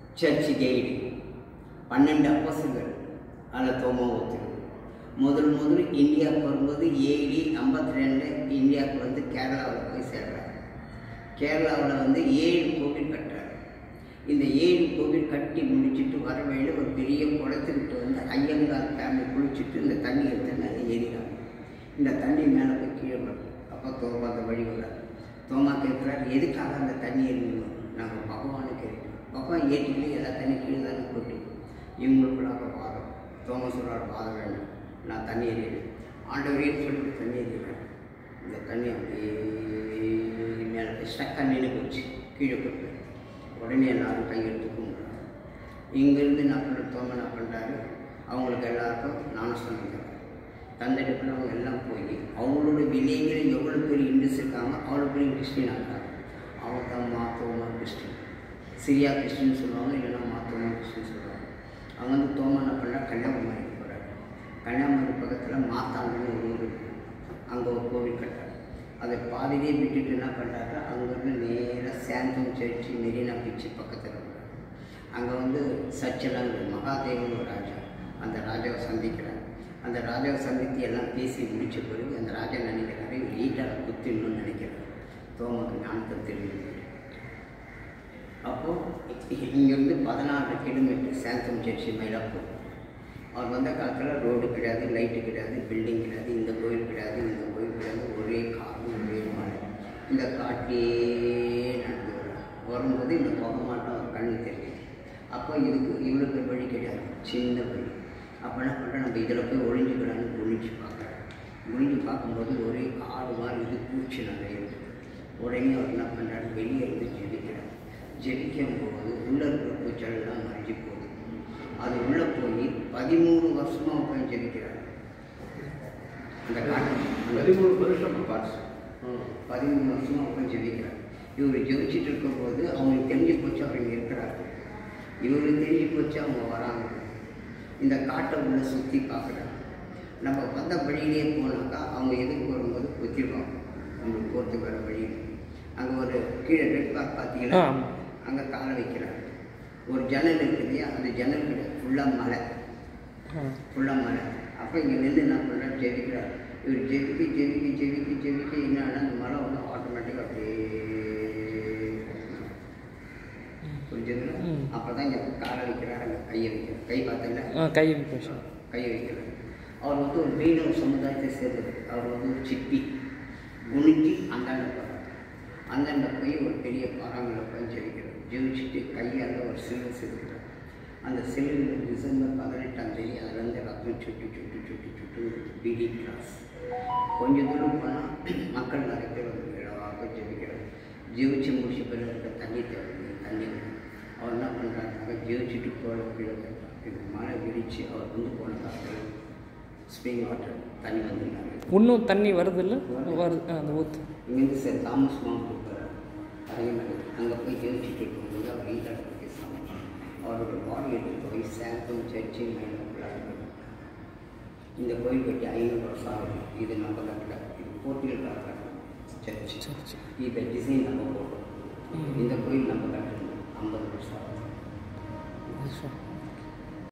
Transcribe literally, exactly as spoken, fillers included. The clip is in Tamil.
சர்ச் கைடு பன்னெண்டு அப்போஸ்தலர்கள் அதில் தோமா ஒருத்தர். முதல் முதல் இந்தியாவுக்கு வரும்போது ஏடி ஐம்பத்தி ரெண்டு இந்தியாவுக்கு வந்து கேரளாவில் போய் சேர்றாரு. கேரளாவில் வந்து ஏழு கோவில் கட்டுறாரு. இந்த ஏழு கோவில் கட்டி முடிச்சுட்டு வர வழியில் ஒரு பெரிய குளத்துக்கிட்ட வந்து ஐயங்கார் ஃபேமிலி குளிச்சுட்டு இந்த தண்ணி எடுத்து மேலே ஏறினாங்க. இந்த தண்ணி மேலே போய் கீழே வரும். அப்போ தோமா அந்த வழி வர்றாரு. தோமா கேட்குறாரு, எதுக்காக அந்த தண்ணி ஏறினோம்? நாங்கள் பகவானு கேட்குறோம். பகவான் ஏற்றிக்கிட்டு எல்லா தண்ணி கீழே தானே போட்டு இவங்களுக்குள்ளாக வாதம். தோமா சொல்கிறார், வாதம் வேண்டாம், நான் தண்ணி ஏறிடுறேன். ஆண்டவரே சொல்லிட்டு தண்ணி ஏறிடுறேன். இந்த தண்ணி அப்படியே மேலே போய் ஸ்டக்காக நின்று போச்சு, கீழே போட்டு. உடனே எல்லாரும் கையெழுத்து கும்பிட்றாங்க. இங்கேருந்து என்ன பண்ணுற தோமா என்ன பண்ணுறாரு, அவங்களுக்கு எல்லாருக்கும் ஞானஸ்தானம் தராரு. தந்தெடுப்பில் அவங்க எல்லாம் போய் அவங்களோட விலைகளை எவ்வளோ பேர் இண்டஸ் இருக்காங்க அவ்வளோ பேர் கிறிஸ்டின் ஆகிறாங்க. அவங்க தான் மாத்தோமா கிறிஸ்டின், சிரியா கிறிஸ்டின்னு சொல்லுவாங்க, இல்லைன்னா மாத்தோமா கிறிஸ்டின் சொல்லுவாங்க. அவங்க வந்து தோமா என்ன பண்ணுறா, கன்னியாகுமரிக்கு போகிறாரு. கன்னியாகுமரி பக்கத்தில் மாத்தாண்டுன்னு ஒரு ஊர் இருக்குது. அங்கே ஒரு கோவில் கட்டுறாரு. அதை பாதிலே விட்டுட்டு என்ன பண்ணுறாரு, அங்கேருந்து நேராக சாந்தம் சர்ச்சு மெரினா பீச்சு பக்கத்தில் இருக்கிறார். அங்கே வந்து சர்ச்செல்லாம் இருக்குது. மகாதேவன் ஒரு ராஜா, அந்த ராஜாவை சந்திக்கிறார். அந்த ராஜாவை சந்தித்து எல்லாம் பேசி முடித்த பிறகு அந்த ராஜா நினைக்கிறாரு, ஈட்டால் குத்திடணும்னு நினைக்கிறார். தோமாக்கு ஞானத்தை தெரிவிக்கிறார். அப்போது இங்கேருந்து பதினாறு கிலோமீட்டர் சாந்தம் சர்ச்சு மயிலாப்பூர். அவர் வந்த காலத்தில் ரோடு கிடையாது, லைட்டு கிடையாது, பில்டிங் கிடையாது, இந்த கோயில் கிடையாது, இந்த கோயில் கிடையாது, ஒரே காடு, ஒரே மலை. இந்த காட்டிலே நடந்து வர்றார். வரும்போது இந்த பகமாட்டம் அவர் கண்ணு தெரியுது. அப்போ இதுக்கு இவ்வளோ வழி கிடையாது, சின்ன வழி. அப்போ என்ன பண்ணுறேன், நம்ம இதில் போய் ஒழிஞ்சுக்கலான்னு ஒழிஞ்சு பார்க்குறேன். ஒழிஞ்சு பார்க்கும்போது ஒரே காடு மாதிரி இது பூச்சி நிறைய இருக்குது. உடனே அவர் என்ன பண்ணுறாரு, வெளியே இருந்து ஜெபிக்கிறார். ஜெபிக்கும் போது உள்ளே இருக்கிற பூச்செல்லாம் மறைஞ்சி போகுது. அது உள்ளே போய் பதிமூணு வருஷமாக போய் ஜெபிக்கிறார். அந்த காட்டு பதிமூணு வருஷம் பார்த்து பதிமூணு வருஷமாக போய் ஜெபிக்கிறார். இவர் ஜெபிச்சுட்டு இருக்கும்போது அவங்களுக்கு தெரிஞ்சு போச்சு அவர் இங்கே இருக்கிறாரு. இவருக்கு தெரிஞ்சு போச்சு அவங்க வராங்க. இந்த காட்டை உள்ளே சுற்றி பார்க்குறாங்க. நம்ம வந்த வழியிலே போனாக்கா அவங்க எதுக்கு வரும்போது குத்திடுவாங்க. நம்மளுக்கு போகிறதுக்கு வர வழியில் அங்கே ஒரு கீழே ரெட் பார்க் பார்த்தீங்கன்னா அங்கே காலை வைக்கிறாங்க. ஒரு ஜன்னல் இருக்குது இல்லையா, அந்த ஜன்னல் கிடையாது, ஃபுல்லாக மலை, ஃபுல்லாக மலை. அப்போ இங்கே நின்று என்ன பண்ணுறாரு, ஜெபிக்கிறார். இவர் ஜெபிக்கி ஜெபிக்கி ஜெபிக்கி ஜெபிக்கி என்னன்னா அந்த மலை வந்து ஆட்டோமேட்டிக்காக அப்படியே புரிஞ்சதுல. அப்போ தான் இங்கே காலை வைக்கிறார், அங்கே கையை வைக்கிறார். கை பார்த்தீங்கன்னா கை கையை வைக்கிறார். அவர் வந்து ஒரு மீனவ சமுதாயத்தை சேர்ந்தது. அவர் வந்து ஒரு சிப்பி குனிஞ்சி அந்தாண்ட போகிறார். அந்தாண்ட போய் ஒரு பெரிய பாறாங்களை போய் ஜெபிக்கிறார். ஜெபிச்சுட்டு கையால் ஒரு சிலுவை செலுத்துகிறார். அந்த சிலுவையில் டிசம்பர் பதினெட்டாம் தேதி அதுலேருந்து ரத்தம் சுட்டு சுட்டு சுட்டு சுட்டு பீடி கிளாஸ். கொஞ்சம் தூரம் போனால் மக்கள் நிறைய பேர் வந்து இழவாக ஜெபிக்கிறார். ஜெபிச்சு முடிச்ச பிறகு இருக்க தண்ணி தேவை, தண்ணி. அவர் என்ன பண்ணுறாருனாக்கா ஜெபிச்சுட்டு போகிற கீழே இது மழை விரித்து அவர் வந்து போன காலத்தில் ஸ்ப்ரிங் வாட்டர் தண்ணி வந்துருந்தாங்க. இன்னும் தண்ணி வருது இல்லை வருது. அந்த ஊற்று இங்கேருந்து சார் தாமஸ் மவுண்ட் கொடுக்குறாரு. அதே மாதிரி அங்கே போய் ஜெயிச்சுட்டு இருக்கும்போது அவர் ஈட்டாக பேசுகிறாங்க. அவரோட பாடி எடுத்து போய் சாந்தம் சர்ச்சு மயிலாப்பூர். இந்த கோயில் கட்டி ஐநூறு வருஷம் ஆகுது. இது நம்ம கட்டல, இது போட்டிகளுக்காக கட்டணும் சர்ச்சு. இதை டிசைன் நம்ம போட்டோம். இந்த கோயில் நம்ம கட்டணும் ஐம்பது வருஷம் ஆகுது.